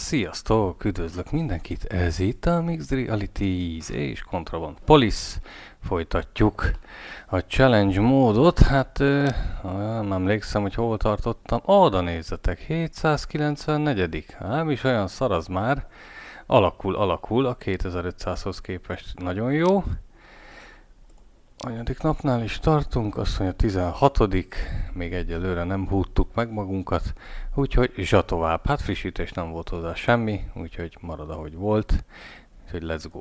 Sziasztok! Üdvözlök mindenkit! Ez itt a Mixed Realities és Contraband Police. Folytatjuk a challenge módot. Hát nem emlékszem, hogy hol tartottam. Oda nézzetek, 794. Nem is olyan szar az már. Alakul a 2500-hoz képest nagyon jó. Anyadik napnál is tartunk, azt mondja 16. Még egyelőre nem húztuk meg magunkat, úgyhogy zsa tovább. Hát frissítés nem volt hozzá semmi, úgyhogy marad ahogy volt, úgyhogy let's go.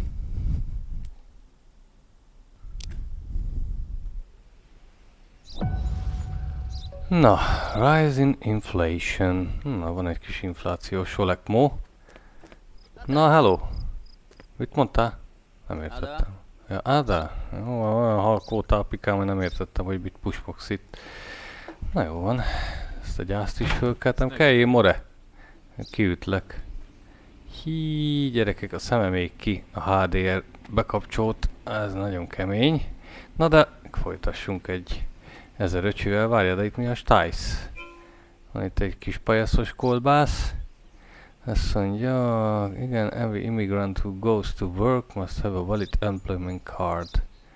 Na, rising inflation. Na, van egy kis infláció, Solekmo. Na, hello! Mit mondtál? Nem értettem. Ja, Ádá? Jó, olyan halkóta apikám, hogy nem értettem, hogy mit pushbox itt. Na jó van. Ezt a gyászt is fölkeltem. Kelljél, more! Kiütlek. Hí, gyerekek, a szeme még ki. A HDR bekapcsolt. Ez nagyon kemény. Na de, folytassunk egy 1500-vel. Várjál, de itt mi a stájsz? Van itt egy kis pajaszos kolbász. Azt mondja, igen, every immigrant who goes to work must have a valid employment card.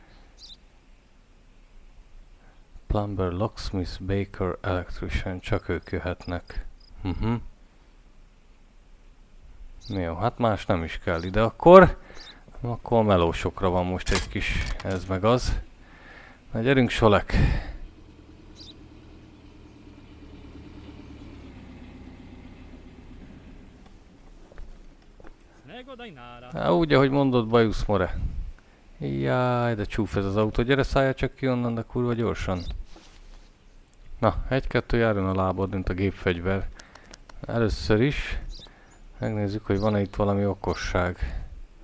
Plumber, locksmith, baker, electrician, csak ők jöhetnek. Jó, hát más nem is kell ide akkor. Akkor melósokra van most egy kis ez meg az. Na gyerünk, Solek! Há, úgy, ahogy mondod, bajusz, more. Jaj, de csúf ez az autó. Gyere, szálljál csak ki onnan, de kurva gyorsan. Na, egy-kettő járjon a lábad, mint a gépfegyver. Először is megnézzük, hogy van-e itt valami okosság.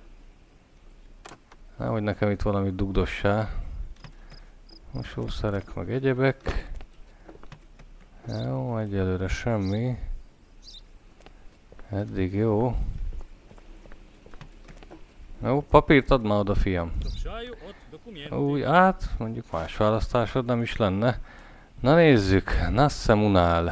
Nehogy nekem itt valami dugdossá. Mosószerek meg egyebek. Jó, egyelőre semmi. Eddig jó. Jó, papírt add már oda, fiam. Úgy, hát, mondjuk más választásod nem is lenne. Na nézzük, Nassemunal.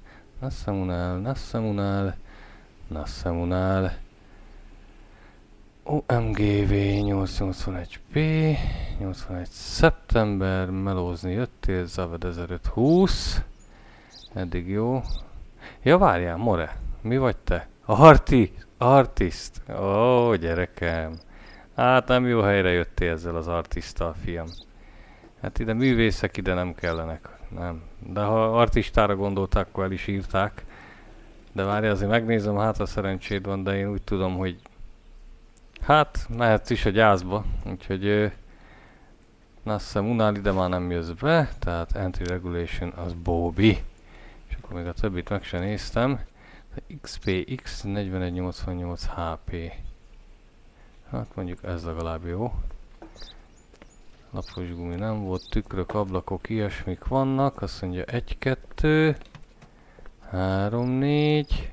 OMGV 881P 81 szeptember, melózni jöttél, Zaved 1520. Eddig jó. Ja, várjál, more, mi vagy te? Artist! Ó, gyerekem! Hát nem jó helyre jöttél ezzel az artisttal, fiam. Hát ide művészek ide nem kellenek. Nem. De ha artistára gondolták, akkor el is írták. De várj, azért megnézem, hát a szerencséd van, de én úgy tudom, hogy hát mehetsz is a gyászba. Úgyhogy Nassemunal ide már nem jössz be. Tehát Entry Regulation az Bobby. És akkor még a többit meg sem néztem. XPX 4188 HP. Hát mondjuk ez legalább jó. Lapos gumi nem volt, tükrök, ablakok, ilyesmik vannak. Azt mondja 1, 2, 3, 4,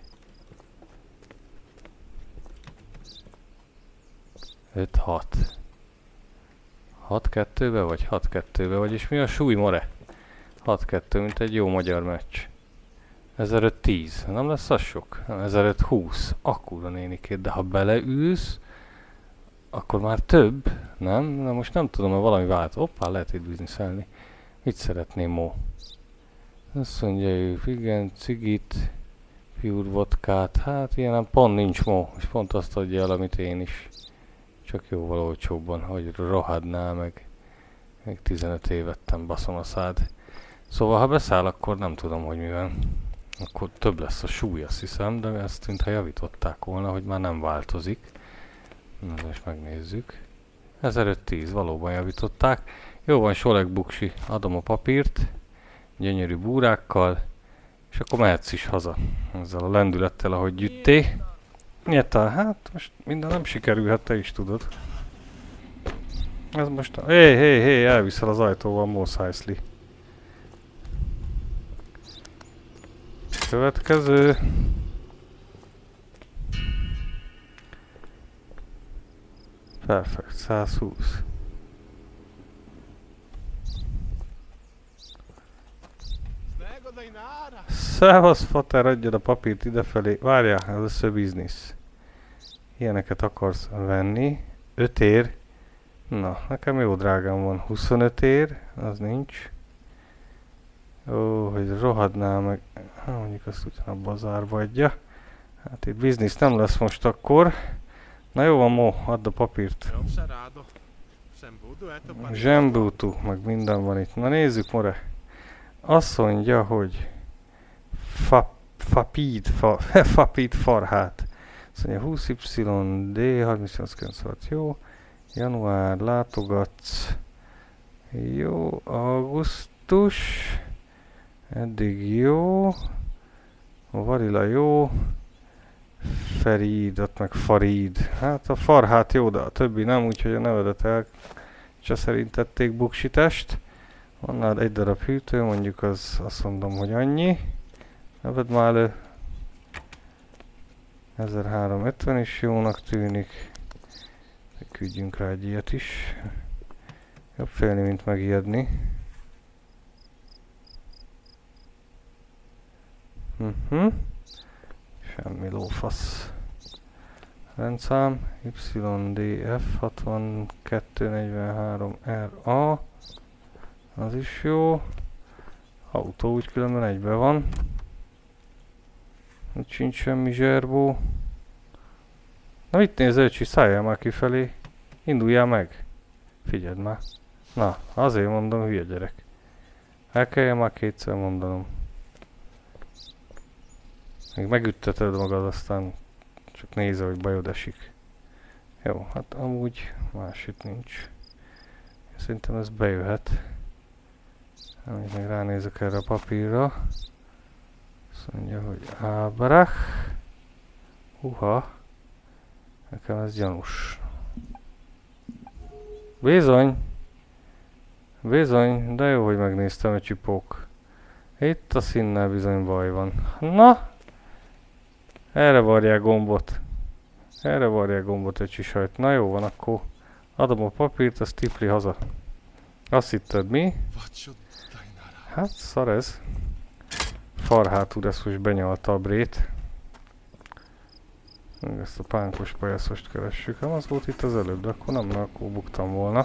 5, 6. 6 2-be vagy 6 2-be, vagyis mi a súly, more? 6 2, mint egy jó magyar meccs. 1510, nem lesz az sok? 1520, akkora nénikét, de ha beleülsz, akkor már több, nem? Na most nem tudom, hogy valami vált. Hoppá, lehet itt bizniszelni. Mit szeretném, Mo? Azt mondja ő, igen, cigit, pure vodkát, hát ilyen pont nincs, Mo, és pont azt adja el, amit én is. Csak jóval olcsóbban, hogy rohadnál meg. Még 15 évettem, baszom a szád. Szóval, ha beszáll, akkor nem tudom, hogy mivel. Akkor több lesz a súly, azt hiszem, de ezt mintha javították volna, hogy már nem változik. Na, most megnézzük. 1510, valóban javították. Jó van, Solek buksi, adom a papírt. Gyönyörű búrákkal. És akkor mehetsz is haza. Ezzel a lendülettel, ahogy gyütté. Nyilván, hát most minden nem sikerülhet, te is tudod. Ez most a... Hé, elviszel az ajtóval, Mos Eisley. Következő. Perfekt, 120. Szevasz, Fater, adjad a papírt idefelé. Várjál, először biznisz. Ilyeneket akarsz venni. 5 ér. Na, nekem jó drágám van. 25 ér, az nincs. Ó, hogy rohadnál meg. Mondjuk azt utána a bazárba adja. Hát itt biznisz nem lesz most akkor. Na jó van, Mo, add a papírt. Zsembútú, meg minden van itt. Na nézzük, more. Azt mondja, hogy Fapid Farhát. Azt mondja 20YD, 3896, jó. Január, látogatsz. Jó, augusztus. Eddig jó. Varila jó. Ferid, ott meg Farid. Hát a Farhát jó, de a többi nem, úgyhogy a nevedet elcseszerintették buksitest. Van nálad egy darab hűtő, mondjuk az azt mondom, hogy annyi. Neved már elő. 1350 is jónak tűnik. Küldjünk rá egy ilyet is. Jobb félni, mint megijedni. Semmi lófasz. Rendszám YDF 6243RA. Az is jó. Autó úgy különben egyben van. Itt sincs semmi zserbó. Na mit nézel, öcsi, szálljál már kifelé. Induljál meg. Figyeld már. Na, azért mondom, hülye gyerek. El kelljen már kétszer mondanom. Még megütteted magad, aztán csak nézze, hogy bajod esik. Jó, hát amúgy más itt nincs. Szerintem ez bejöhet. Amíg meg ránézek erre a papírra. Azt mondja, hogy Ábrach. Nekem ez gyanús. Bizony! Bizony, de jó, hogy megnéztem a csipók. Itt a színnel bizony baj van. Na! Erre varják gombot. Erre varják gombot egy csisajt. Na jó van, akkor adom a papírt, azt tipli haza. Azt hitted mi? Hát szar ez. Farhát úr ezt most benyalta a brét. Ezt a pánkos pajászost keressük. Nem az volt itt az előbb, de akkor nem, mert akkor buktam volna.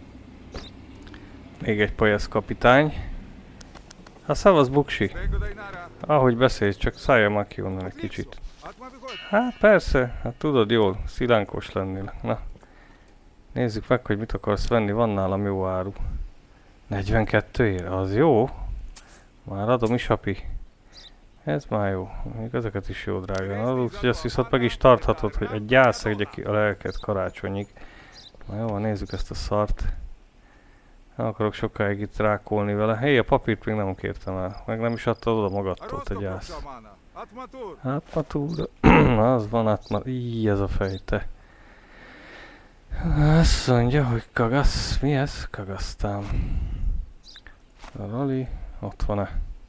Még egy pajász kapitány. Hát szevasz buksi. Ahogy beszélsz, csak szálljál már ki onnan egy kicsit. Hát persze, hát tudod jól, szilánkos lennél. Na. Nézzük meg, hogy mit akarsz venni, van nálam jó áru. 42 ér, az jó. Már adom is, api. Ez már jó, még ezeket is jó drágán adod, úgyhogy azt viszont meg is tarthatod, hogy egy gyász egye ki a lelket karácsonyig. Na jó, nézzük ezt a szart. Nem akarok sokáig itt rákolni vele. Hé, a papírt még nem kértem el, meg nem is adtad oda magadtól, te gyász. Atmatúr, az van Atmatúr, így ez a fejte. Azt mondja, hogy kagasz, mi ez? Kagasztám. A rali, ott van-e?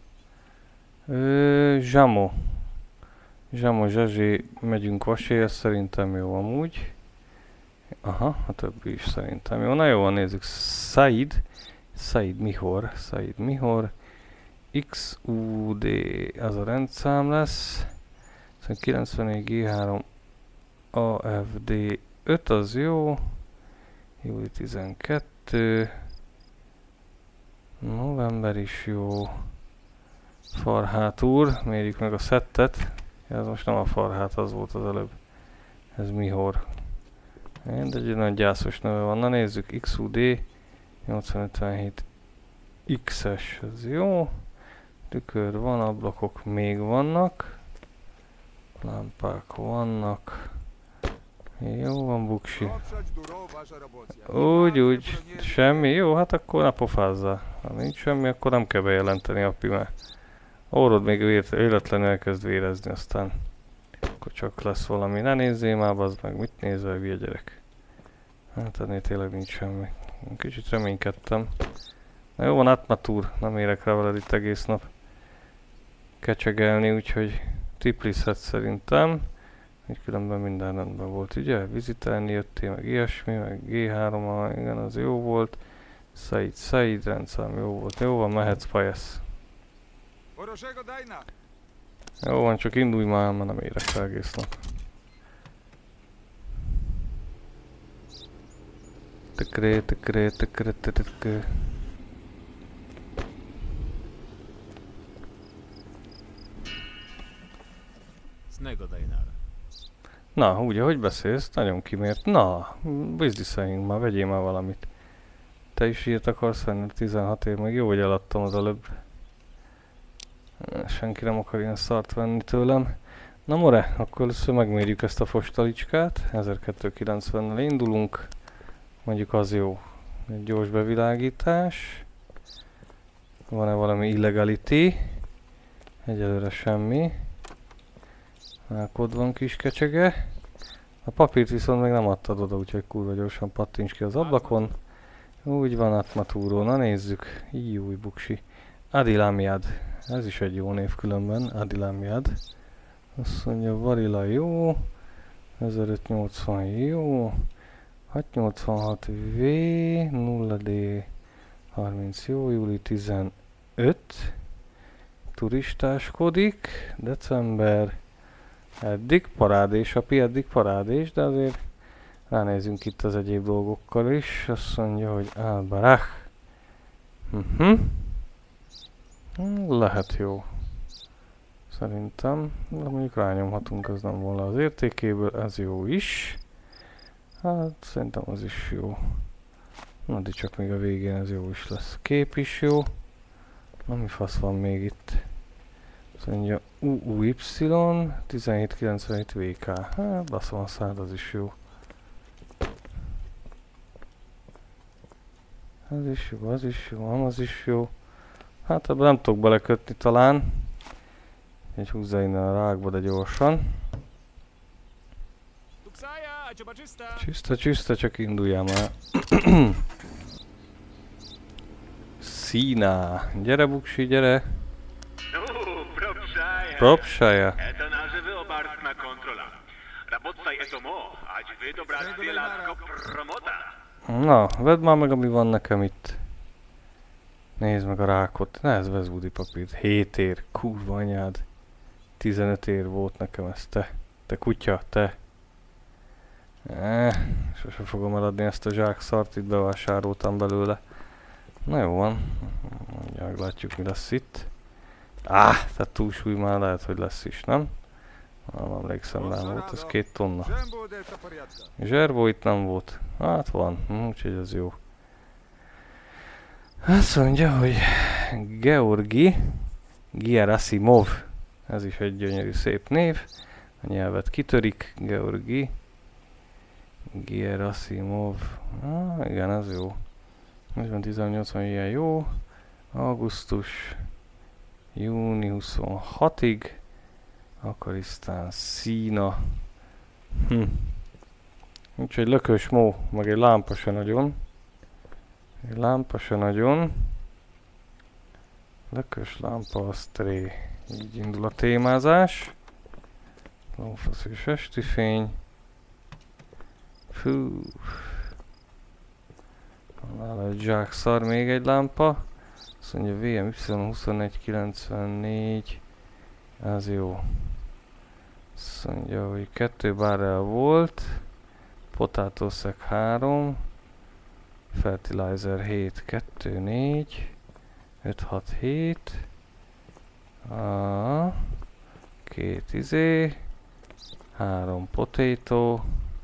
Zsamo. Zsamo, Zsazsi, megyünk Vaséhez, szerintem jó amúgy. Aha, a többi is szerintem jó. Na jó van, nézzük. Said Mihor. XUD, az a rendszám lesz. Szóval 94 G3 AFD 5 az jó. Júli 12. November is jó. Farhát úr, mérjük meg a szettet. Ez most nem a Farhát, az volt az előbb. Ez Mihor. De egy nagy gyászos neve van. Na nézzük, XUD 857 X-es, ez jó. Tükör van, ablakok még vannak. Lámpák vannak. Jó van, buksi. Úgy, semmi. Jó, hát akkor ne pofázzál. Ha nincs semmi, akkor nem kell bejelenteni, api, mert orrod még véletlenül elkezd vérezni, aztán akkor csak lesz valami. Ne nézzél már, bazd meg, mit nézel, hülye gyerek. Hát ennél tényleg nincs semmi. Kicsit reménykedtem. Na jó van, Atmatúr, nem érek rá veled itt egész nap kecsegelni, úgyhogy tiplizhet szerintem. Így különben minden rendben volt, ugye? Vizitelni jöttél, meg ilyesmi, meg G3, igen, az jó volt. Said rendszám jó volt. Jó van, mehetsz, pajasz. Jó van, csak indulj már, mert nem érek fel egész nap. Tökre. Na, úgy, ahogy beszélsz, nagyon kimért. Na, bizdiszeljünk már, vegyél már valamit. Te is ilyet akarsz venni, 16 év, meg jó, hogy eladtam az előbb. Senki nem akar ilyen szart venni tőlem. Na more, akkor először megmérjük ezt a fostalicskát. 1290-nel indulunk. Mondjuk az jó. Egy gyors bevilágítás. Van-e valami illegality? Egyelőre semmi. Kod van kis kecsege. A papírt viszont még nem adtad oda, úgyhogy kurva gyorsan pattints ki az ablakon. Úgy van, Atmatúró, na nézzük. Júj, buksi. Adilamiad. Ez is egy jó név különben, Adilamiad. Azt mondja, Varila jó. 1580 jó. 686V, 0D, 30 jó, júli 15. Turistáskodik, december. Eddig parádés, api, eddig parádés, de azért ránézünk itt az egyéb dolgokkal is. Azt mondja, hogy Albarach. Lehet jó. Szerintem, de mondjuk rányomhatunk, ez nem volna az értékéből, ez jó is. Hát szerintem az is jó. Na, de csak még a végén ez jó is lesz. Kép is jó. Na, mi fasz van még itt? Azt mondja UUY 1797 VK. Hát baszom a szád, az is jó. Ez is jó, az is jó, az is jó. Hát ebben nem tudok belekötni talán. Egy húzza innen a rákba, de gyorsan. Csista, csak induljál már. Szína. Gyere, buksi, gyere. Propsaja. Na, vedd már meg, ami van nekem itt. Nézd meg a rákot. Ne, ez vezbudi papírt. 7 ér. Kurva anyád. 15 ér volt nekem ez, te kutya, te. Sose fogom eladni ezt a zsákszart, itt bevásároltam belőle. Na jó van, mondják, látjuk mi lesz itt. Tehát túlsúly már lehet, hogy lesz is, nem? Nem emlékszem, nem volt, ez 2 tonna. Zserbó itt nem volt, hát van, úgyhogy ez jó. Azt mondja, hogy Georgi Gerasimov. Ez is egy gyönyörű szép név. A nyelvet kitörik. Georgi Gerasimov. Igen, ez jó. 1880 ilyen jó. Augusztus. Júni 26-ig. Akarisztán, Szína. Úgyhogy lökös mó, meg egy lámpa se nagyon. Lökös lámpa, asztré. Így indul a témázás. Lófasz és esti fény. Fú. Nála egy zsákszar, még egy lámpa. Azt mondja VMY 2194. Ez jó. Azt mondja, hogy 2 barrel volt. Potátószeg 3. Fertilizer 7, 2, 4. 5, 6, 7. 2 3 potato.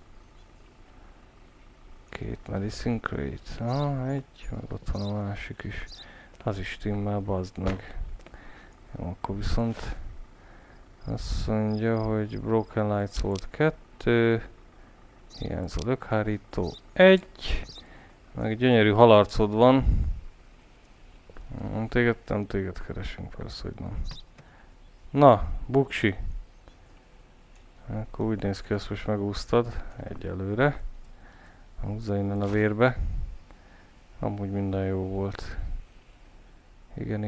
2 medicine crate. Egy, meg ott van a másik is. Az is stimmel, bazd meg. Jó, akkor viszont azt mondja, hogy broken lights volt 2. Hiányzó lökhárító 1. Meg gyönyörű halarcod van. Nem téged keresünk, persze, hogy nem. Na, buksi. Akkor úgy néz ki, ezt most megúsztad egyelőre. Húzza innen a vérbe. Amúgy minden jó volt. Igen.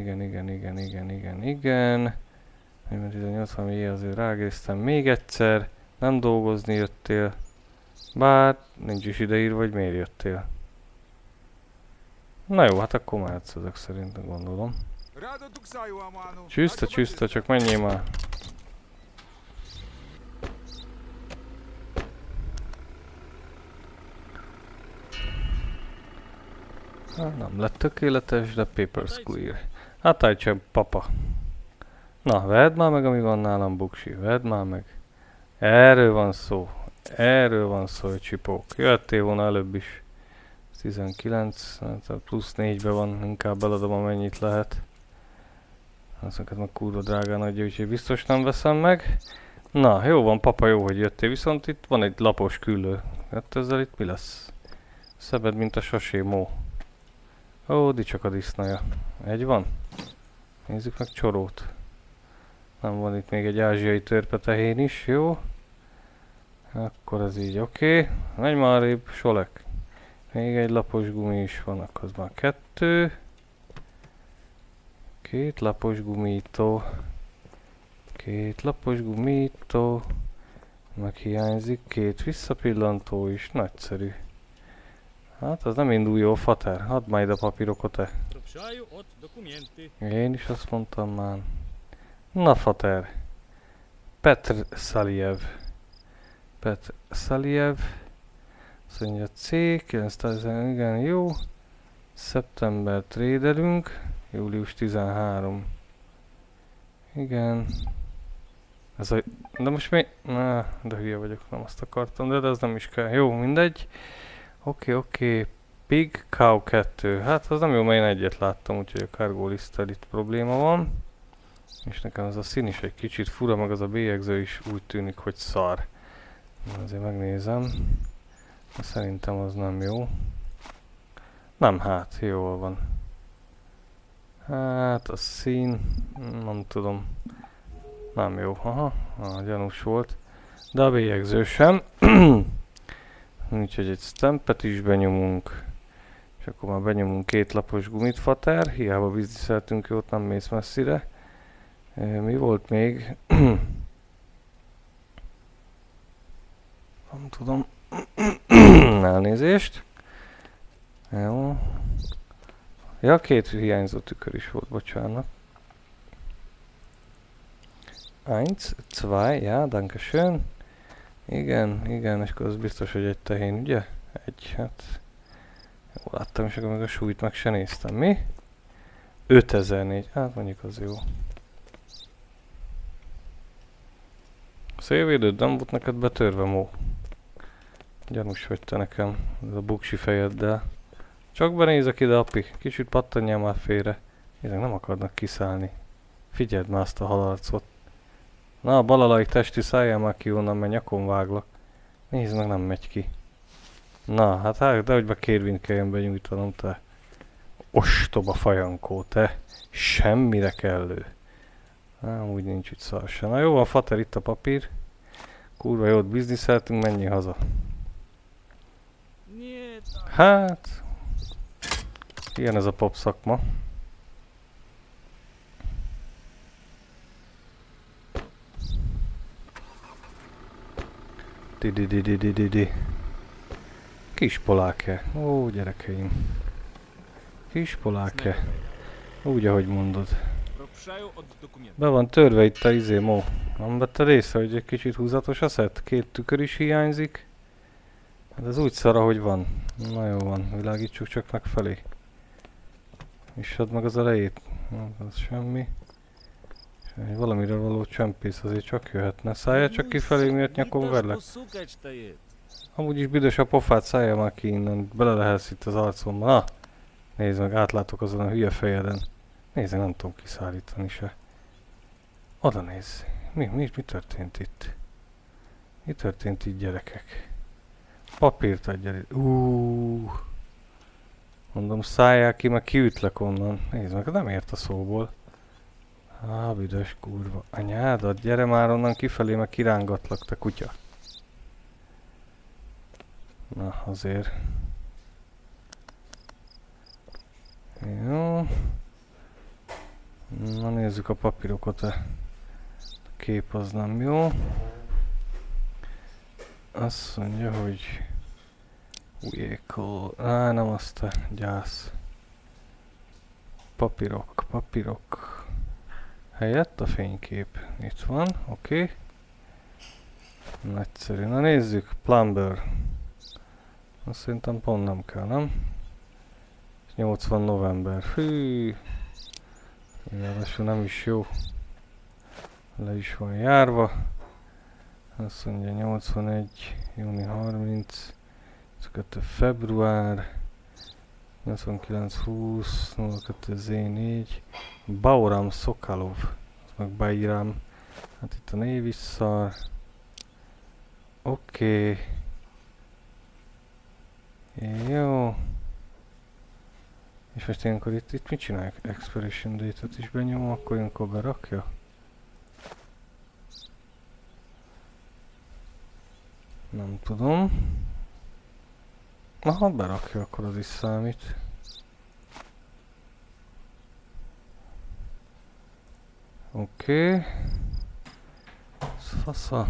1880 éjjel azért rágéztem még egyszer. Nem dolgozni jöttél. Bár nincs is ideírva, hogy miért jöttél. Na jó, hát akkor mehetsz ezek szerint, gondolom. Csüszte, csüszte, csak menjél már. Nem lett tökéletes, de papers clear. Hát állj csak, papa. Na, vedd már meg, ami van nálam, buksi. Vedd már meg. Erről van szó. Erről van szó, hogy csipók. Jöttél volna előbb is. 19, plusz 4-be van, inkább eladom amennyit lehet. Azokat meg kurva drágán adja, úgyhogy biztos nem veszem meg. Na, jó van, papa, jó, hogy jöttél, viszont itt van egy lapos küllő. Hát ezzel itt mi lesz? Szebed, mint a sasémó. Ó, dicsak a disznaja. Egy van? Nézzük meg csorót. Nem van itt még egy ázsiai törpetehén is, jó? Akkor ez így oké. Menj már arrébb, solek. Még egy lapos gumi is van, akkor az már 2. 2 lapos gumító. 2 lapos gumító. Meg hiányzik 2 visszapillantó is, nagyszerű. Hát az nem indul jó, fater. Add majd a papírokat, te. Én is azt mondtam már. Na, fater. Petr Szaliev. Petr Szaliev. Azt mondja C, 900, igen, jó. Szeptember trédelünk. Július 13. Igen. Ez a... De most mi... Na, de hülye vagyok, nem azt akartam, de az nem is kell. Jó, mindegy. Oké. Pig Cow 2. Hát az nem jó, mert én egyet láttam, úgyhogy a cargo listtel itt probléma van. És nekem ez a szín is egy kicsit fura, meg az a bélyegző is úgy tűnik, hogy szar. Azért megnézem. Szerintem az nem jó. Nem, hát jól van. Hát a szín, nem tudom. Nem jó, aha, gyanús volt. De a bélyegző sem. Úgyhogy egy stampet is benyomunk. És akkor már benyomunk 2 lapos gumit, fater. Hiába bizniszeltünk jót, nem mész messzire. Mi volt még? Nem tudom. Elnézést. Jó. Ja, 2 hiányzó tükör is volt, bocsánat. 1, 2, ja, dankeschön. Igen, és akkor az biztos, hogy egy tehén, ugye? Egy, hát... Jó, láttam, és akkor meg a súlyt meg se néztem. Mi? 5004, hát mondjuk az jó. Szélvédőd nem volt neked betörve, Mó? Gyanús vagy te nekem, ez a buksi fejeddel. Csak benézek ide, api, kicsit pattanjál már félre. Ezek nem akarnak kiszállni. Figyeld már azt a halarcot. Na, a balalai testi, szálljál már ki onnan, mert nyakon váglak. Nézd meg, nem megy ki. Na, hát de hogy be kérvényt kelljen benyújtanom, te. Ostoba fajankó, te. Semmire kellő. Úgy nincs itt szar se. Na jó van, fater, itt a papír. Kurva jót bizniszeltünk, menjél haza. Hát... Ilyen ez a pop szakma. Di. Kis poláke. Ó, gyerekeim. Kis poláke. Úgy, ahogy mondod. Be van törve itt a izé, Mó. Nem vetted észre, hogy egy kicsit húzatos a szett? 2 tükör is hiányzik. Hát ez úgy szar, ahogy van. Na jó van, világítsuk csak meg felé. És add meg az elejét. Az semmi. Valamire való csempész azért csak jöhetne. Szálljál csak kifelé, miért nyakon verlek. Amúgy is büdös a pofát, szálljál már ki innen. Bele lehetsz itt az arcomba. Na! Nézd meg, átlátok azon a hülye fejeden. Nézd meg, nem tudom kiszállítani se. Oda nézz. Mi történt itt? Mi történt itt, gyerekek? Papírt adjál itt. Mondom, szálljál ki, meg kiütlek onnan. Nézd meg, nem ért a szóból. Büdös kurva. Anyádat, gyere már onnan kifelé, meg kirángatlak, te kutya. Na, azért. Jó. Na, nézzük a papírokat. A kép az nem jó. Azt mondja, hogy... nem azt a gyász. papírok. Helyett a fénykép. Itt van, oké. Nagyszerű. Na nézzük, plumber. Azt szerintem pont nem kell, nem? 80 november. Hű. Ráadásul nem is jó. Le is van járva. Azt mondja 81, júni 30, 22 február, 89, 20, 02 Z4, Bauram Szokalov, az meg beírám, hát itt a név is szar. Oké. Jó. És most ilyenkor itt mit csinálják? Expiration date-ot is benyomom, akkor ilyenkor berakja? Nem tudom. Aha, berakja, akkor az is számít. Oké. Fasza.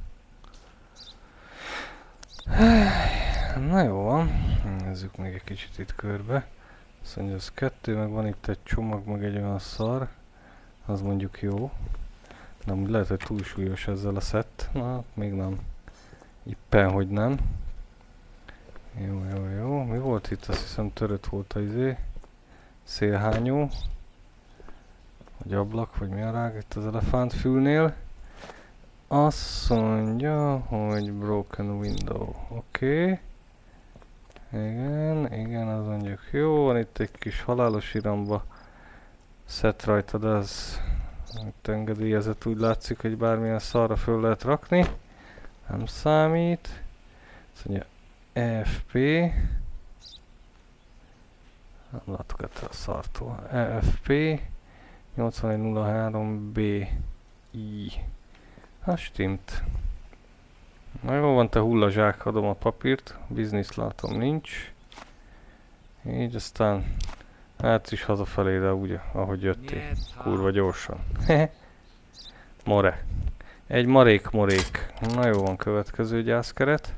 Na jó van. Nézzük még egy kicsit itt körbe. Azt mondja, az 2, meg van itt egy csomag, meg egy olyan szar. Az mondjuk jó. De amúgy lehet, hogy túlsúlyos ezzel a szett. Na, még nem. Éppen, hogy nem. Jó. Mi volt itt? Azt hiszem törött volt az szélhányó. Vagy ablak, vagy mi a rág itt az elefántfülnél. Azt mondja, hogy broken window. Oké. Igen, az mondjuk jó. Van itt egy kis halálos iramba szett rajta, de az engedélyezett, úgy látszik, hogy bármilyen szarra föl lehet rakni. Nem számít. Azt mondja EFP. Nem látok ettől a szartól. EFP 8103BI. Hát stimmt. Na jó van, te hullazsák, adom a papírt. Biznisz látom nincs. Így aztán hát is hazafelé, de úgy, ahogy jöttél. Kurva gyorsan. More. Egy morék. Na jó van, következő gyászkeret.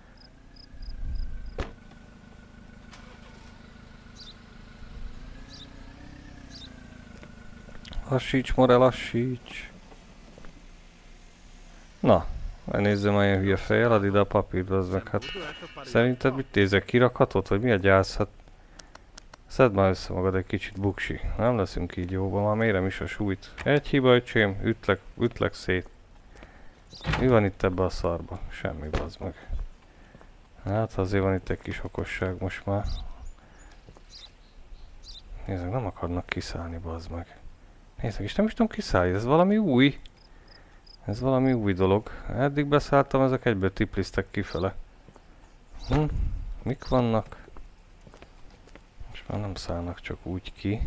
Lassíts, more, lassíts. Na, nézzem már ilyen hülye fejjel, add ide a papírt, az meg hát. Szerinted mit nézek, kirakhatod, vagy mi a gyász? Hát szedd már össze magad egy kicsit, buksi. Nem leszünk így jóban, már mérem is a súlyt. Egy hiba, öcsém, ütlek szét. Mi van itt ebbe a szarba? Semmi, bazd meg. Hát azért van itt egy kis okosság most már. Nézzük, nem akarnak kiszállni, bazd meg. Nézzük, és nem is tudom kiszállni, ez valami új. Ez valami új dolog. Eddig beszálltam, ezek egyből tipliztek kifele. Mik vannak? Most már nem szállnak csak úgy ki.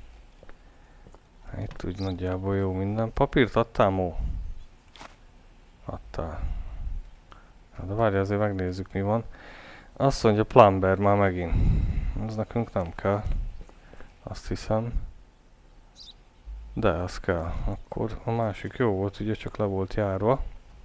Itt úgy nagyjából jó minden. Papírt adtál, Mó? Adtál. De várj, azért megnézzük mi van. Azt mondja, plumber már megint. Ez nekünk nem kell. Azt hiszem. De az kell. Akkor a másik jó volt, ugye csak le volt járva.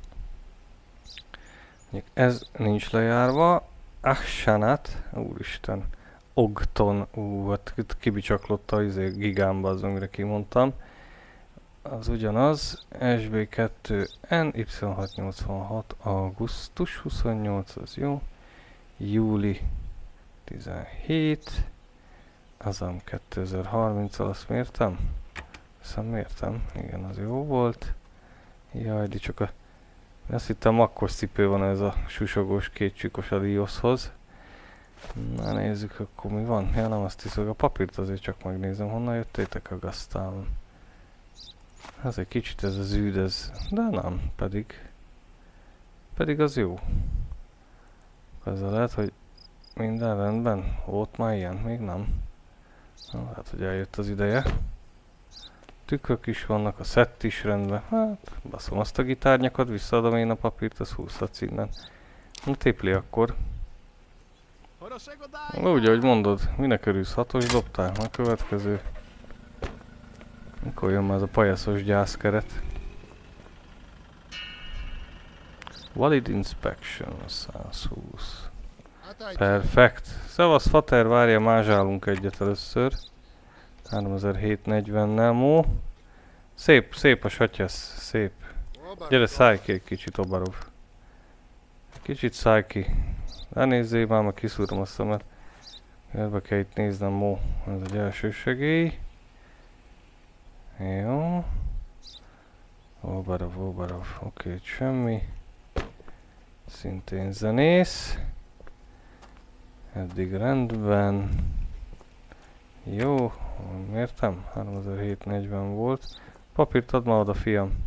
Ez nincs lejárva. Ahsanat. Úristen. Ogton. Hát kibicsaklott a gigámba az, amire kimondtam. Az ugyanaz. SB2 NY686. Augusztus 28, az jó. Júli 17. Azam 2030-al, azt mértem? Hiszem mértem. Igen, az jó volt. Jaj, de csak a... Azt hittem akkos cipő van ez a susogós kétcsíkos a Dioshoz. Na nézzük, akkor mi van. Ja, nem azt hiszem, a papírt azért csak megnézem. Honnan jöttétek a gaztán? Ez egy kicsit ez az űd, ez... De nem, pedig az jó. Ezzel lehet, hogy minden rendben. Volt már ilyen? Még nem. Na, hát, hogy eljött az ideje. Tükrök is vannak, a szett is rendben. Hát, baszom azt a gitárnyakat, visszaadom én a papírt, az húzhatsz innen. Na, tipli akkor. Úgy, ahogy mondod, minek örülsz, 6-os dobtál? A következő. Mikor jön már ez a pajaszos gyászkeret? Valid inspection, 120. Perfekt. Szevasz, fater, várja, mázsálunk egyet először. 3740-nel mó. Szép, szép a satyasz, szép. Gyere, szállj ki egy kicsit, Obarov. Kicsit szállj ki. Ne nézzél már, meg kiszúrom a szemet. Ebbe kell itt néznem, mó. Ez egy első segély. Jó. Obarov. Oké, itt semmi. Szintén zenész. Eddig rendben. Jó, mértem? 3740 volt. Papírt add már oda, fiam.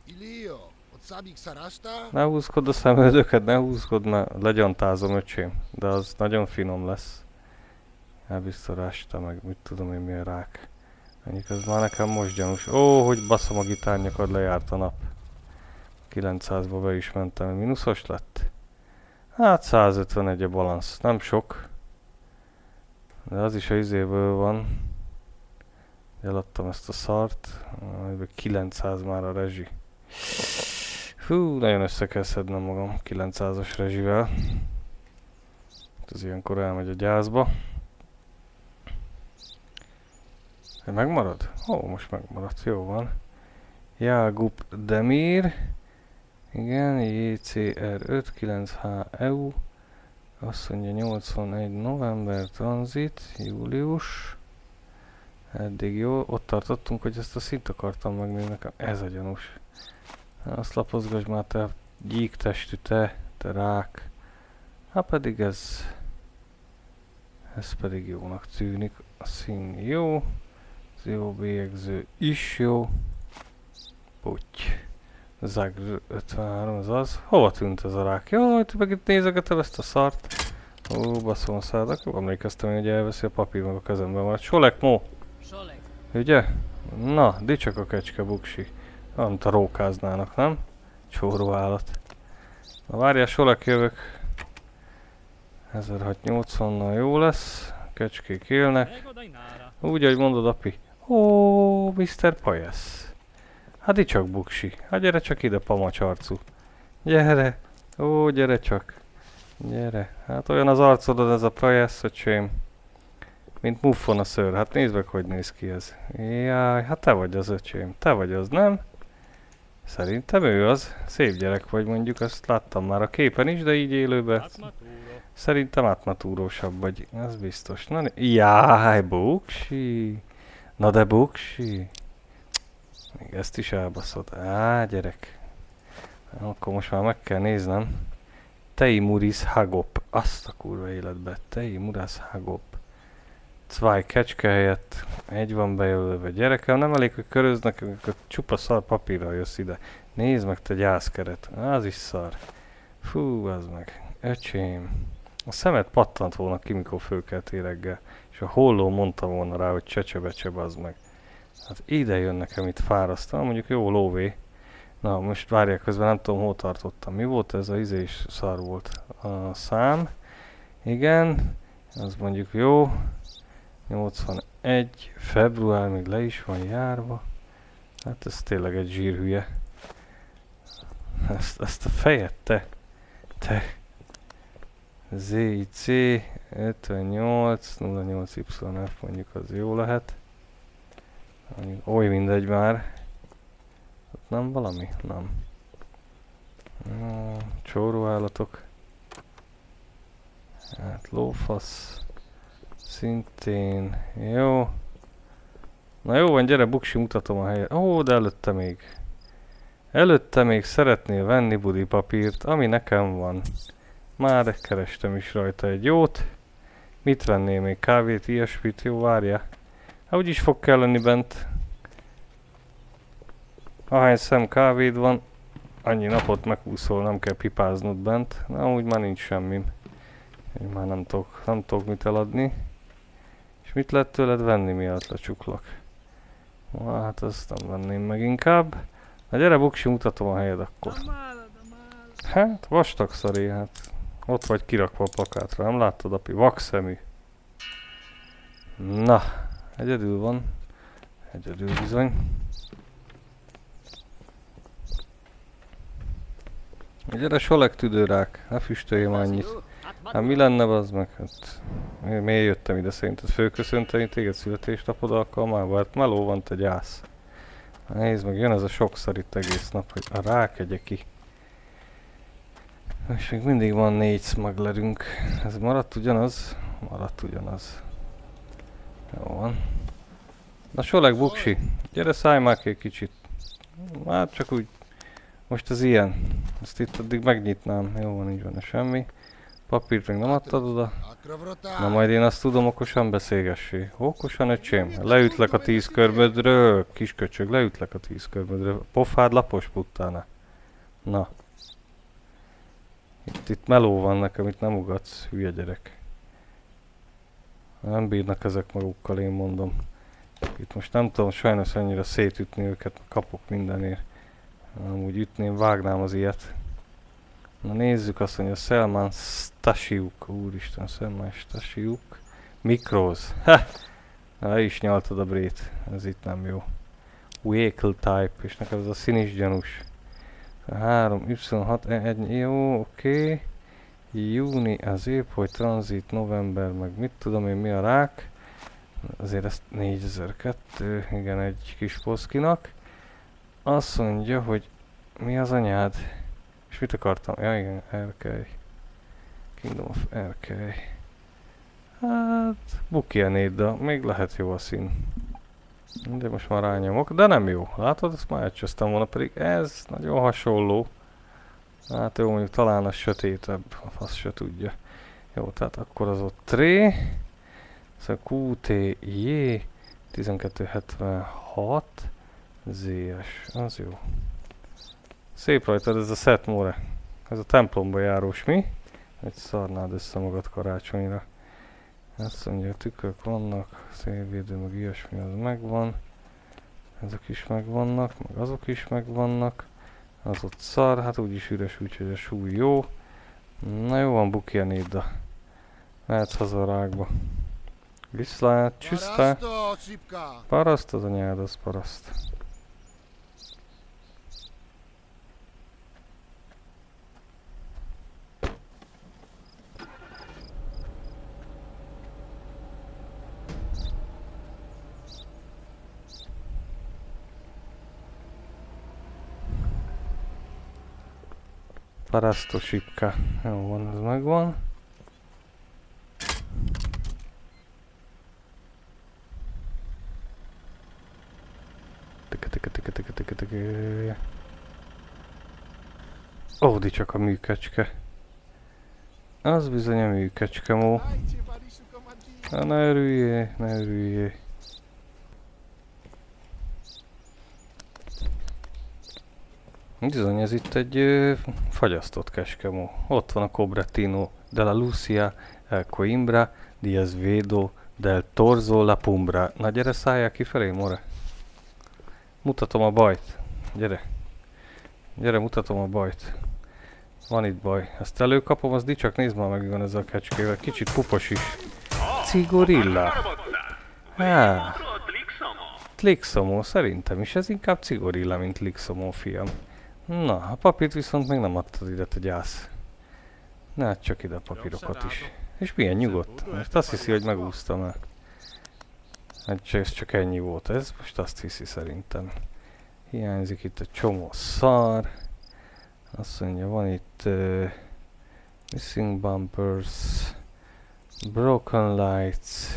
Ne húzkod a szemöldöket, ne húzkod, mert legyantázom, öcsém. De az nagyon finom lesz. Elbiztorásta meg, mit tudom én, milyen rák. Mondjuk ez már nekem most gyanús. Ó, hogy baszom a gitárnyakad, lejárt a nap. 900-ba be is mentem, mínuszos lett? Hát 151 a balansz, nem sok. De az is a izéből van. Eladtam ezt a szart. 900 már a rezsi. Hú, nagyon össze kell szednem magam 900-as rezsivel. Ez ilyenkor elmegy a gyászba. Megmarad? Ó, most megmaradt, jó van. Jágup Demir. Igen, JCR 59HEU. Azt mondja 81 november, tranzit, július. Eddig jó, ott tartottunk, hogy ezt a szint akartam megnézni nekem. Ez a gyanús. Azt lapozgass már, te gyíktestű, te rák. Hát pedig ez pedig jónak tűnik. A szín jó. Az jó bélyegző is jó. Puty. Zagr 53, az az. Hova tűnt ez a rák? Jaj, te meg itt nézegetel ezt a szart. Ó, baszom a szád. Akkor emlékeztem, hogy elveszi a papír meg a kezemben van. Solek, Mó! Solek. Ugye? Na, dicsak a kecske, buksi. Amit a rókáznának, nem? Csóró állat. Na várjál, Solek, jövök. 1680-nal jó lesz. Kecskék élnek. Úgy, ahogy mondod, api. Ó, Mr. Pajasz. Hát itt csak buksi. Hát gyere csak ide, pamacsarcú. Gyere. Ó, gyere csak. Gyere. Hát olyan az arcodon ez a Pajasz, öcsém. Mint muffon a szőr. Hát nézd meg, hogy néz ki ez. Jaj, hát te vagy az, öcsém. Te vagy az, nem? Szerintem ő az. Szép gyerek vagy, mondjuk, azt láttam már a képen is, de így élőben. Szerintem átmatúrósabb vagy. Ez biztos. Na, jaj, buksi. Na de buksi. Még ezt is elbaszod. Á, gyerek. Akkor most már meg kell néznem. Teimuris Hagop. Azt a kurva életbe. Teimuris Hagop. 2 kecske helyett. Egy van bejelölve. Gyerekem, nem elég, hogy köröznek, akkor csupa szar papírral jössz ide. Nézd meg, te gyászkeret. Az is szar. Fú, az meg. Öcsém. A szemed pattant volna ki, mikor fölkeltél reggel. És a holló mondta volna rá, hogy csecsebecse, bazd meg. Hát ide jön nekem itt fárasztani, mondjuk jó lóvé. Na most várják, közben nem tudom, hol tartottam. Mi volt ez? A izé is szar volt. A szám. Igen. Az mondjuk jó. 81. Február még le is van járva. Hát ez tényleg egy zsírhülye. Ezt a fejet, te. ZIC 58 08 YF mondjuk az jó lehet. Oly mindegy már. Ott nem valami? Nem. Csóróállatok. Hát lófasz. Szintén. Jó. Na jó van, gyere, buksi, mutatom a helyet. Ó, de előtte még szeretnél venni budi papírt, ami nekem van. Már kerestem is rajta egy jót. Mit vennél még? Kávét, ilyesmit? Jó, várja. Hát úgyis fog kelleni bent. Ahány szem kávéd van, annyi napot megúszol, nem kell pipáznod bent. Na, úgy már nincs semmim. Én már nem tudok mit eladni. És mit lehet tőled venni, miatt lecsuklak? Hát azt nem venném meg inkább. Na gyere, buksi, mutatom a helyed akkor. Hát, vastag szaré, hát. Ott vagy kirakva a plakátra, nem láttad, api? Vakszemű. Na, egyedül van. Egyedül bizony. Gyere, Solek tüdőrák, ne füstöljem annyit. Hát mi lenne az meg? Hát, miért jöttem ide szerinted fölköszönteni téged születésnapod alkalmával? Hát meló van, te gyász. Nézd meg, jön ez a sokszor itt egész nap, hogy a rákegye ki. És még mindig van 4 smugglerünk. Ez maradt ugyanaz? Maradt ugyanaz. Jó van. Na Soleg buksi, gyere szállj már ki egy kicsit. Hát csak úgy. Most ez ilyen. Ezt itt addig megnyitnám. Jó van, így van, semmi. Papírt még nem adtad oda. Na majd én azt tudom okosan beszélgessé. Okosan, öcsém. Leütlek a 10 körmödről. Kisköcsög, leütlek a 10 körmödről. Pofád lapos puttána. Na. Itt meló van nekem, itt nem ugatsz, hülye gyerek. Nem bírnak ezek magukkal, én mondom. Itt most nem tudom sajnos annyira szétütni őket, kapok mindenért. Amúgy ütném, vágnám az ilyet. Na nézzük azt, hogy a Selman Stasiuk, úristen, Selman Stasiuk. Mikroz. Ha! Na is nyaltad a brét, ez itt nem jó. Vehicle type, és neked ez a színis gyanús. 3, Y6, 1, jó, oké. Júni az épp, hogy tranzit, november, meg mit tudom én, mi a rák. Azért ezt 4002, igen, egy kis poszkinak. Azt mondja, hogy mi az anyád? És mit akartam? Ja igen, RK. Kingdom of RK. Hát, Bukianéda, még lehet jó a szín. De most már rányomok, de nem jó. Látod, ezt már elcsöztem volna, pedig ez nagyon hasonló. Hát jó, mondjuk talán a sötétebb, a fasz se tudja. Jó, tehát akkor az ott tré. Szóval QTJ 1276 ZS, az jó. Szép rajtad ez a Setmore. Ez a templomba járós, mi? Egy szarnád össze magad karácsonyra. Azt mondja, tükrök vannak, szélvédő, meg ilyesmi, az megvan. Ezek is megvannak, meg azok is megvannak. Az ott szar, hát úgyis üres, úgyhogy a súly jó. Na jó van, Bukianéda. Mehetsz haza a rákba. Viszlát, csüsztá. Paraszt az anyád, az paraszt. Parasztó sipka. Jó van, ez megvan. Ódi csak a műkecske. Az bizony a műkecske, mó. Ne örüljél, ne örüljél. Bizony, ez itt egy fagyasztott keskemó. Ott van a Cobrettino della Lucia, el Coimbra, di Esvedo, del Torzo la Pumbra. Na gyere, szálljál kifelé, more. Mutatom a bajt. Gyere. Gyere, mutatom a bajt. Van itt baj. Ezt előkapom, az dicsak, nézd már meg, van ezzel a kecskével. Kicsit pupos is. Cigorilla. Há. Tlixomó, szerintem is. Ez inkább Cigorilla, mint Tlixomó, fiam. Na, a papírt viszont még nem adtad ide, te gyász. Ne add csak ide a papírokat is. És milyen nyugodt? Most azt hiszi, hogy megúsztam el. Hát ez csak ennyi volt ez, most azt hiszi szerintem. Hiányzik itt egy csomó szar. Azt mondja, van itt missing bumpers, broken lights.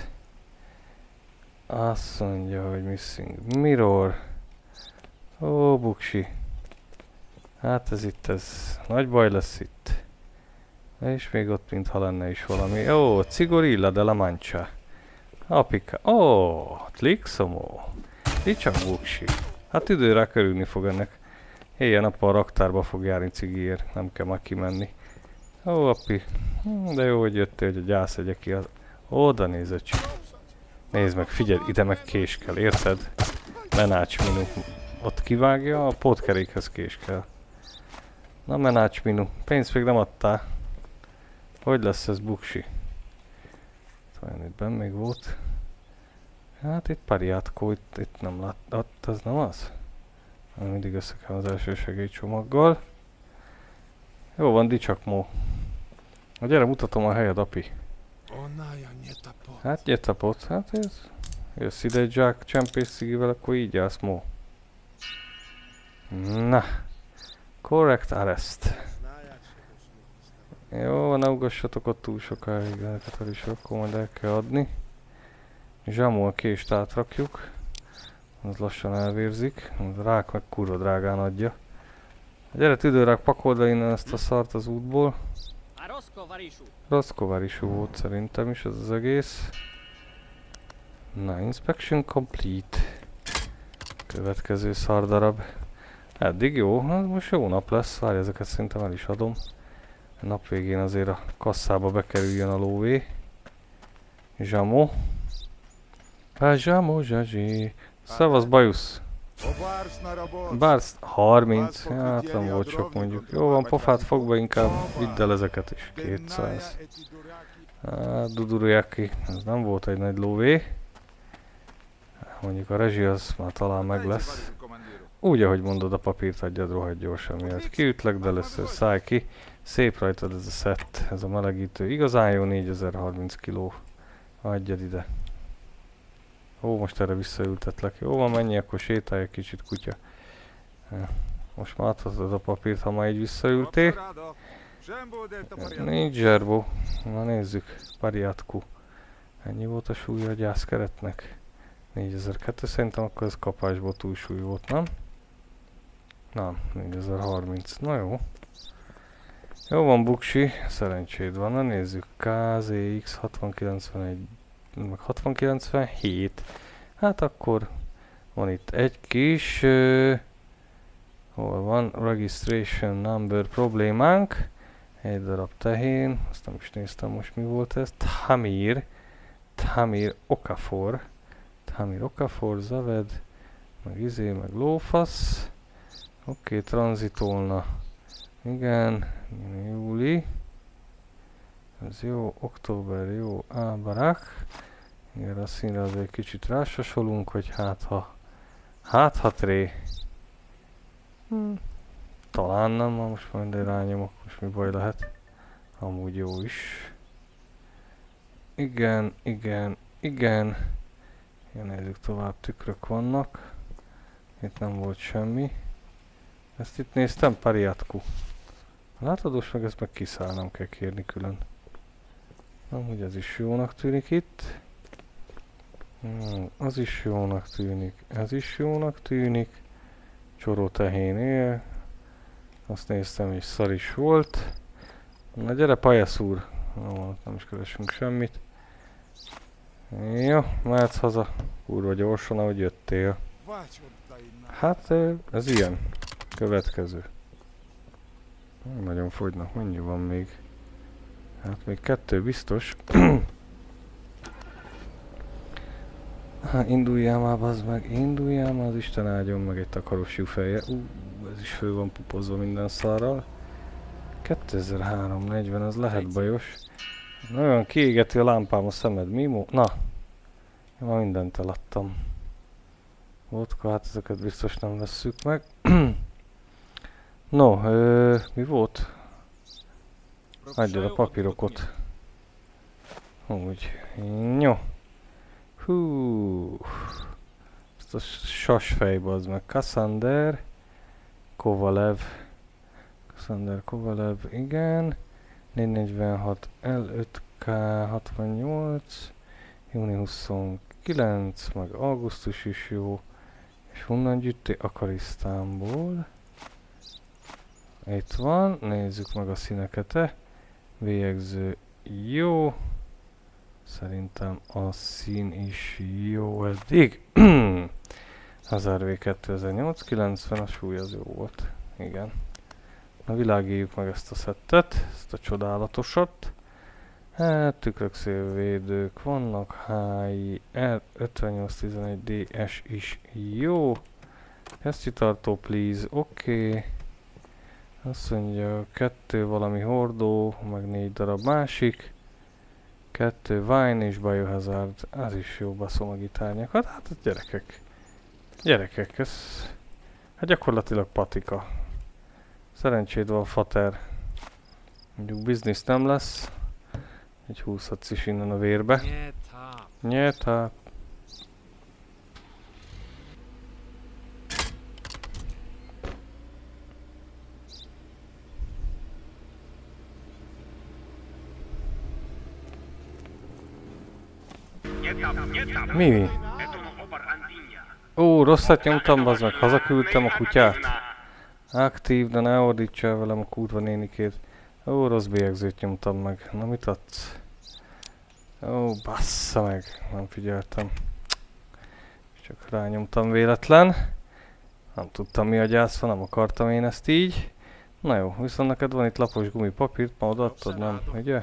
Azt mondja, hogy missing mirror. Ó, buksi. Hát ez itt, ez nagy baj lesz itt. És még ott mintha lenne is valami. Ó, Cigorilla de la Mancha. Apika. Ó, Tlixomó. Itt csak buksi. Hát időre körülni fog ennek. Éjjel-nappal a raktárba fog járni cigiért. Nem kell már kimenni. Ó, api. De jó, hogy jöttél, hogy a gyász egye ki az... Oda nézd csak. Nézd meg, figyelj, ide meg kés kell, érted? Menács minu. Ott kivágja, a pótkerékhez kés kell. Na menács minu. Pénzt még nem adtál. Hogy lesz ez buksi? Talán itt benn még volt. Hát itt pariátkó, itt nem lát, ez nem az? Mindig össze kell az első segélycsomaggal. Jó van, dicsakmó. Gyere, mutatom a helyed, api. Hát nyetapot, hát ez... Jössz ide egy zsák csempészigivel, akkor így állsz, Mo. Na. Correct arrest. Jó, ne ugassatok ott túl sokáig, ezeket is akkor majd el kell adni. Zsamó a kést átrakjuk. Az lassan elvérzik. A rák meg kurva drágán adja. Gyere tüdőrák, pakold le innen ezt a szart az útból. Roszkovarisú volt szerintem is ez az egész. Na, inspection complete. Következő szardarab. Eddig jó, most jó nap lesz, várj, ezeket szerintem el is adom. A nap végén azért a kasszába bekerüljön a lóvé. Zsamó. Zsamó, zsazsi. Szevasz, bajusz. Bársz 30, hát nem volt sok mondjuk. Jó van, pofát fog be, inkább vidd el ezeket is. 200. Dudurják ki, ez nem volt egy nagy lóvé. Mondjuk a rezsi az már talán meg lesz. Úgy, ahogy mondod, a papírt adjad rohadt gyorsan miatt. Kiütlek, de először szállj ki. Szép rajtad ez a szett, ez a melegítő. Igazán jó, 4030 kg. Adjad ide. Ó, most erre visszaültetlek. Jó van, menj, akkor sétálj egy kicsit, kutya. Most már adhatod a papírt, ha már így visszaültél. Nincs zserbó. Na nézzük. Pariatku. Ennyi volt a súlya a gyászkeretnek? 4002, szerintem akkor ez kapásból túlsúly volt, nem? Nem, 4030. Na jó. Jó van, buksi, szerencséd van. Na nézzük. KZX 6091 meg 6097. Hát akkor van itt egy kis hol van? Registration number problémánk. Egy darab tehén. Azt nem is néztem most mi volt ez. Tamir Okafor. Tamir Okafor, Zaved. Meg izé, meg lófasz. Oké, tranzitolna. Igen, júli. Ez jó, október, jó, ábarák. Igen, a színre azért egy kicsit rásasolunk, hogy hát ha tré. Talán nem, ma most majd rányomok, most mi baj lehet. Amúgy jó is. Igen. Igen, nézzük tovább, tükrök vannak. Itt nem volt semmi. Ezt itt néztem, Pariatku. Látod, most meg ezt meg kiszáll, nem kell kérni külön. Amúgy ez is jónak tűnik itt. Az is jónak tűnik. Ez is jónak tűnik. Csoró tehén él. Azt néztem, és szar is volt. Na gyere, pajasz úr. Nem is keresünk semmit. Jó, mehetsz haza. Kurva gyorsan, ahogy jöttél. Hát ez ilyen. Következő. Nagyon fogynak, mennyi van még? Hát még 2 biztos. Induljál már, bazd meg, induljál már, az Isten áldjon meg egy takaros feje. Ez is fő van pupozva minden szarral. 2340, az lehet bajos. Nagyon kiégeti a lámpám a szemed, Mimo? Na! Én már mindent eladtam. Vodka, hát ezeket biztos nem vesszük meg. No, mi volt? Hagyjad a papírokat. Úgy. Jó. Hú. Ezt a sasfejbe az meg. Kassander Kovalev. Igen. 446 L5K68. Júni 29, meg augusztus is jó. És honnan gyűjti? Akarisztánból. Itt van, nézzük meg a színeket. Végző jó. Szerintem a szín is jó eddig. Hazard V2008 90, a súly az jó volt. Igen. Na világítsuk meg ezt a szettet, ezt a csodálatosat. Hát tükrök, szélvédők vannak, HI R5811 DS is jó. Kesztyűtartó please, oké. Azt mondja 2 valami hordó, meg 4 darab másik. 2 Vine és Biohazard, az is jó, baszom a gitárnyakat. Hát gyerekek. Gyerekek, ez hát gyakorlatilag patika. Szerencséd van, fater. Mondjuk biznisz nem lesz. Egy 20-at is innen a vérbe. Nyert, hát. Mi? Ó, rosszat nyomtam, bazd meg, hazaküldtem a kutyát. Aktív, de ne ordíts el velem a kurva nénikét. Ó, rossz bélyegzőt nyomtam meg. Na mit adsz? Ó, bassza meg, nem figyeltem. Csak rányomtam véletlen. Nem tudtam mi a gyász van, nem akartam én ezt így. Na jó, viszont neked van itt lapos gumipapírt, ma odaadtad, nem? Ugye?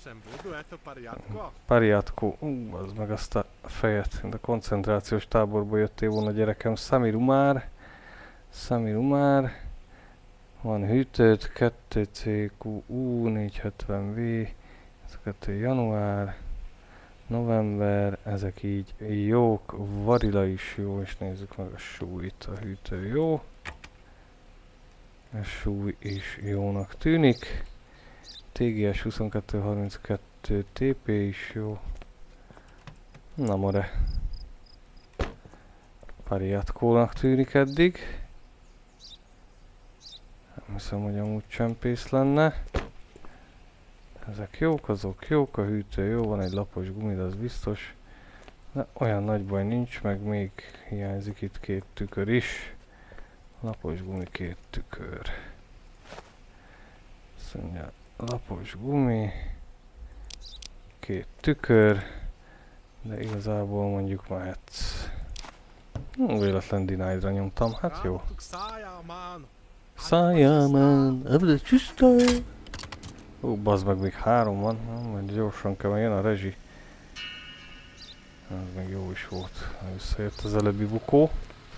Pariatko, az meg azt a fejet, de koncentrációs táborból jöttél volna gyerekem. Samir Umar. Van hűtőt, 2CQ, U470V, ez 2 január, november, ezek így jók, varila is jó, és nézzük meg a súlyt, a hűtő jó. A súly is jónak tűnik. TGS 2232, TP is jó. Na more. Pariatkónak tűnik eddig. Nem hiszem, hogy amúgy csempész lenne. Ezek jók, azok jók, a hűtő jó, van egy lapos gumi, de az biztos. De olyan nagy baj nincs, meg még hiányzik itt 2 tükör is. Lapos gumi, 2 tükör. Azt mondja, lapos gumi, 2 tükör, de igazából mondjuk mehetsz. Véletlen denied-ra nyomtam, hát jó. Szájában, ebbe csüszta! Ó, bazd meg, még 3 van, majd gyorsan kell, jön a rezsi. Ez még jó is volt, visszajött az előbbi bukó.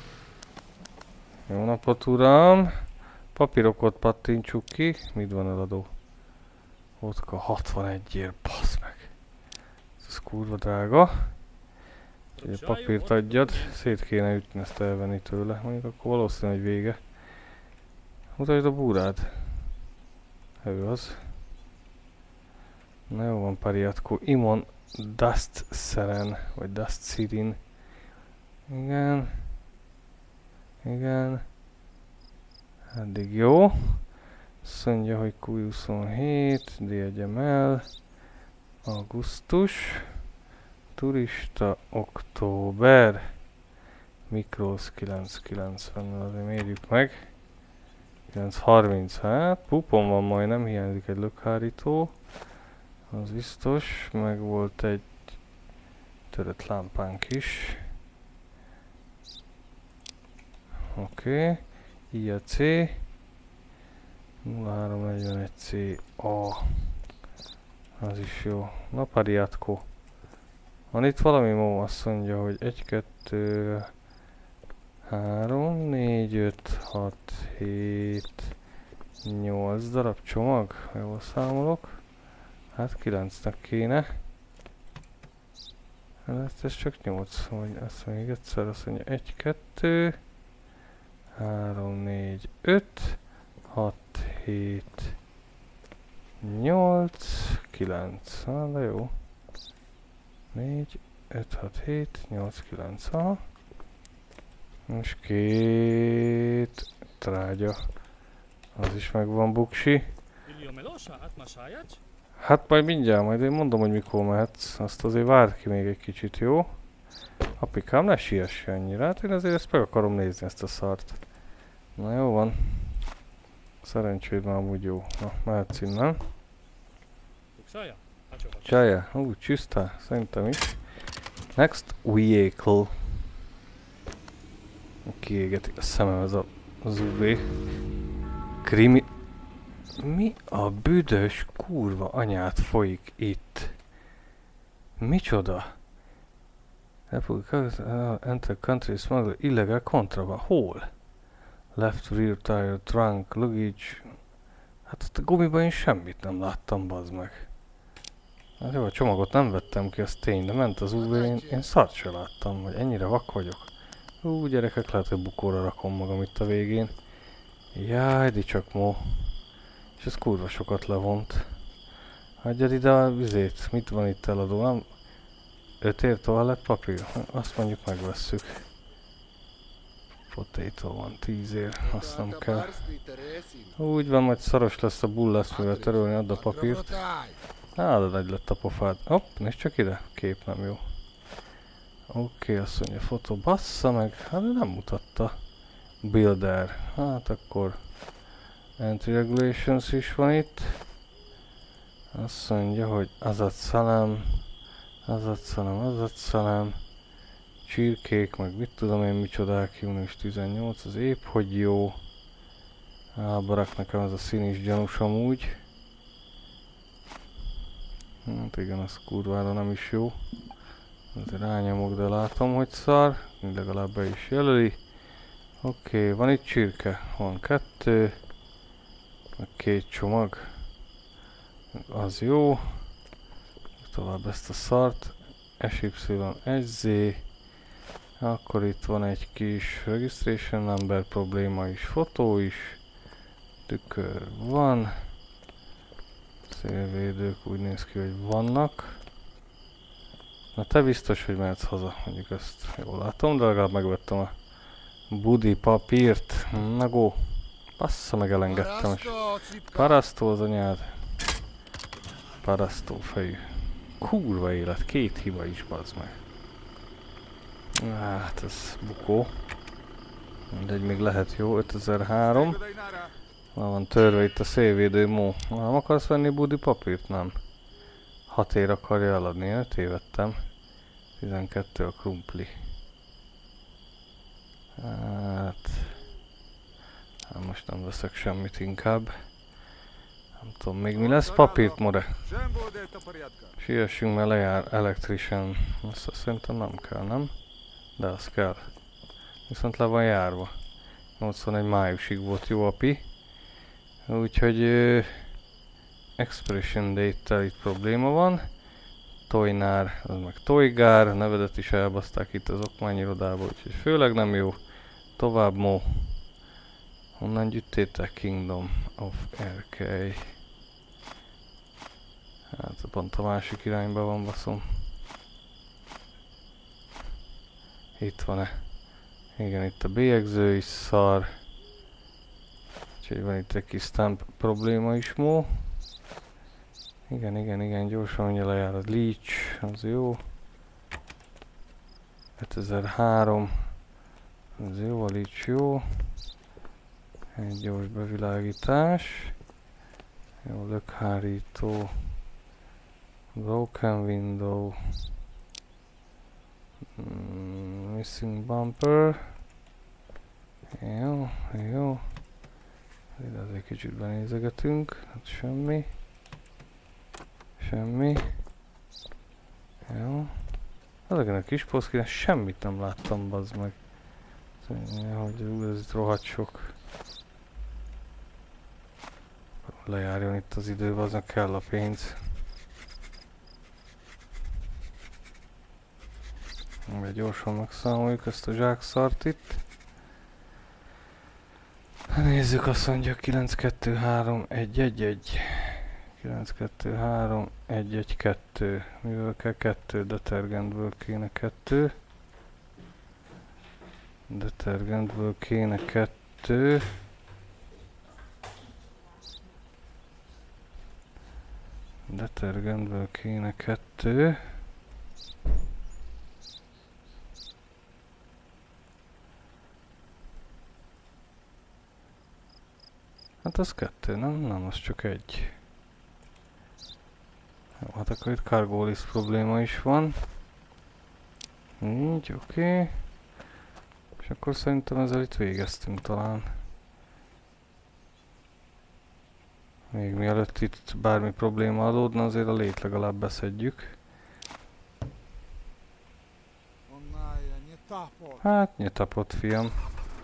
Jó napot, uram! Papírokat pattintsuk ki, mit van eladó? Vodka 61-ért, bazd meg! Ez kurva drága. Úgyhogy a papírt adjad, szét kéne ütni, ezt elvenni tőle, mondjuk akkor valószínűleg hogy vége. Mutasd a búrád. Ő az. Na jó van, Pariatko. Imon Dust Seren, vagy Dust Sirin. Igen. Igen. Eddig jó. Azt mondja, hogy Q27, DGML. Augusztus. Turista, október. Mikros 990, azért mérjük meg. 930, hát pupon van majdnem, hiányzik egy lökhárító. Az biztos, meg volt egy törött lámpánk is. Oké, IAC 0341C A. Az is jó. Na Pariatko. Van itt valami mó, azt mondja, hogy 1, 2, 3, 4, 5, 6, 7, 8 darab csomag, ha jól számolok. Hát 9-nek kéne. Hát ez csak 8, vagy azt még egyszer, azt mondja 1, 2, 3, 4, 5, 6, 7, 8, 9, de jó. 4, 5, 6, 7, 8, 9, most 2 trágya. Az is megvan, buksi. Hát majd mindjárt, majd én mondom, hogy mikor mehetsz. Azt azért várd ki még egy kicsit, jó? Apikám, ne siess annyira. Hát én azért ezt meg akarom nézni, ezt a szart. Na jó van. Szerencséd már amúgy jó. Na, mehetsz innen. Csája? Csüsztál? Szerintem is. Next vehicle. Kiégeti a szemem ez az UV. Krimi... Mi a büdös kurva anyát folyik itt? Micsoda? Enter country smuggler illegal contraband. Hol? Left rear tire, trunk, luggage. Hát ott a gumiban én semmit nem láttam, bazd meg. Hát jó, a csomagot nem vettem ki, az tény, de ment az UV, én szart se láttam, hogy ennyire vak vagyok. Gyerekek, lehet, hogy bukóra rakom magam itt a végén. Jaj, de csak mo. És ez kurva sokat levont. Hagyjad ide a vizét. Mit van itt eladó? Nem? 5 ér toalettpapír? Azt mondjuk megvesszük. Potato van 10 ér. Azt nem kell. Úgy van, majd szaros lesz a bullasz, mivel törölni ad a papírt. Nálad nagy lett a pofád. Hopp, nézd csak ide. Kép nem jó. Oké, azt mondja, fotó. Bassza meg. Hát nem mutatta. Builder. Hát akkor Entry Regulations is van itt. Azt mondja, hogy Azad Szalám, csirkék, meg mit tudom én micsodák, június 18, az épp hogy jó. Barak, nekem ez a szín is gyanús amúgy. Hát igen, az kurvára nem is jó. Azért rányomok, de látom, hogy szar. Legalább be is jelöli. Oké, van itt csirke. Van 2. Meg 2 csomag. Az jó. Tovább ezt a szart. SY1Z. Akkor itt van egy kis registration number probléma is. Fotó is. Tükör van. Szélvédők úgy néz ki, hogy vannak. Na te biztos, hogy mehetsz haza, mondjuk ezt jól látom, de legalább megvettem a budi papírt. Na go! Bassza, meg elengedtem is. Parasztó az anyád. Parasztó fejű. Kurva élet, 2 hiba is, bazd meg. Hát ez bukó. Mindegy, még lehet jó, 5003. Na van törve itt a szélvédő mó. Nem akarsz venni budi papírt? Nem. 6 ér akarja eladni, én tévedtem. 12 a krumpli. Hát most nem veszek semmit inkább. Nem tudom még mi lesz. Papírt, more. Siessünk, mert lejár electrician. Azt szerintem nem kell, nem? De az kell. Viszont le van járva. 81 májusig volt jó api. Úgyhogy expiration date-tel itt probléma van. Tojnár, az meg Tojgár, nevedet is elbaszták itt az okmányirodába, úgyhogy főleg nem jó. Tovább mo. Honnan gyűjtétek? Kingdom of RK. Hát pont a másik irányba van, baszom. Itt van-e? Igen, itt a bélyegző is szar. Úgyhogy van itt egy kis stamp probléma is mo. Igen, gyorsan mondja lejár a leech, az jó. 5003, az jó, a leech jó. Egy gyors bevilágítás. Jó, lökhárító. Broken window. Missing bumper. Jó. Ide egy kicsit benézegetünk, hát semmi. Jó. Ezeken a kis poszkinen semmit nem láttam, bazd meg. Hogy ez itt rohadt sok. Lejárjon itt az idő, aznak kell a pénz. Gyorsan megszámoljuk ezt a zsákszart itt. Nézzük, azt mondja 923-111. 923-112. Mivel kell 2? Detergentből kéne 2. Detergentből kéne 2. Detergentből kéne 2. Hát az 2, nem, az csak 1. Jó, hát akkor itt cargo list probléma is van. Így, oké. És akkor szerintem ezzel itt végeztünk talán. Még mielőtt itt bármi probléma adódna, azért a lét legalább beszedjük. Hát, nyitapot, fiam.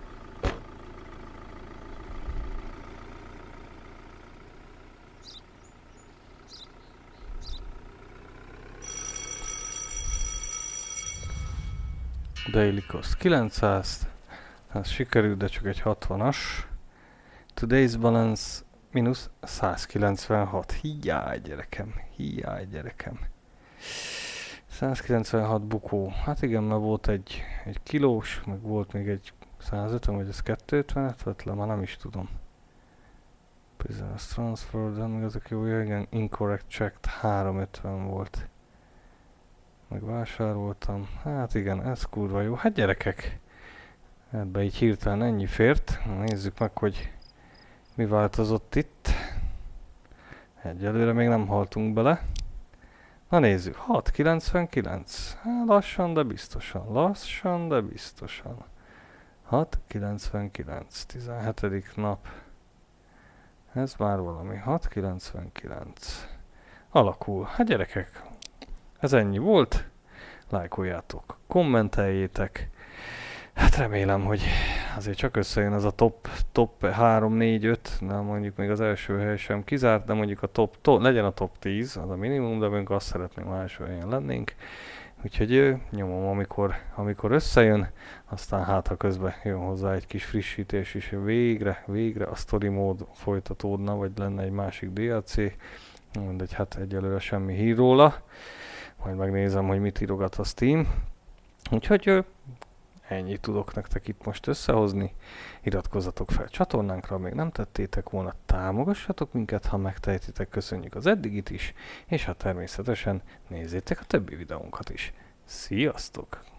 Daily cost 900. Ez sikerült, de csak egy 60-as. Today's balance mínusz 196. Hiáj gyerekem. 196 bukó. Hát igen, mert volt egy kilós, meg volt még egy 150, vagy ez 250-et vett le, már nem is tudom. Business transfer, de még azok jó, igen, incorrect checked 350 volt. Meg vásároltam. Hát igen, ez kurva jó. Hát gyerekek, ebbe így hirtelen ennyi fért. Nézzük meg, hogy mi változott itt. Egyelőre még nem haltunk bele. Na nézzük, 6,99. Hát lassan, de biztosan. 6,99. 17. nap. Ez már valami. 6,99. Alakul. Hát gyerekek, ez ennyi volt. Lájkoljátok, kommenteljétek. Hát remélem, hogy azért csak összejön ez a top 3, 4, 5, nem mondjuk még az első hely sem kizárt, de mondjuk a legyen a top 10, az a minimum, de még azt szeretném, ha első helyen lennénk. Úgyhogy nyomom, amikor összejön, aztán hát ha közben jön hozzá egy kis frissítés is, végre a story mód folytatódna, vagy lenne egy másik DLC. Mindegy, hát egyelőre semmi hír róla. Majd megnézem, hogy mit írogat a Steam. Úgyhogy ennyit tudok nektek itt most összehozni. Iratkozzatok fel csatornánkra, még nem tettétek volna, támogassatok minket, ha megtehetitek, köszönjük az eddigit is, és hát természetesen nézzétek a többi videónkat is. Sziasztok!